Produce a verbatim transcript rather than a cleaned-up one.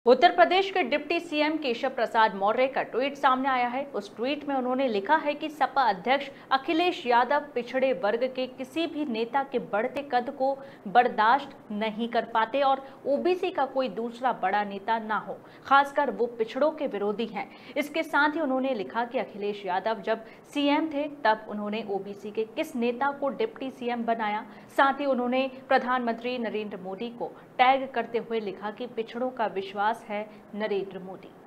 उत्तर प्रदेश के deputy CM Keshav Prasad Maurya का tweet सामने आया है। उस ट्वीट में उन्होंने लिखा है कि सपा अध्यक्ष अखिलेश यादव पिछड़े वर्ग के किसी भी नेता के बढ़ते कद को बर्दाश्त नहीं कर पाते और ओबीसी का कोई दूसरा बड़ा नेता ना हो, खासकर वो पिछड़ों के विरोधी हैं। इसके साथ ही उन्होंने लिखा कि अखिलेश यादव जब सीएम थे तब उन्होंने ओबीसी के किस नेता को डिप्टी सीएम बनाया। साथ ही उन्होंने प्रधानमंत्री नरेंद्र मोदी को टैग करते हुए लिखा कि पिछड़ों का विश्वास है नरेंद्र मोदी।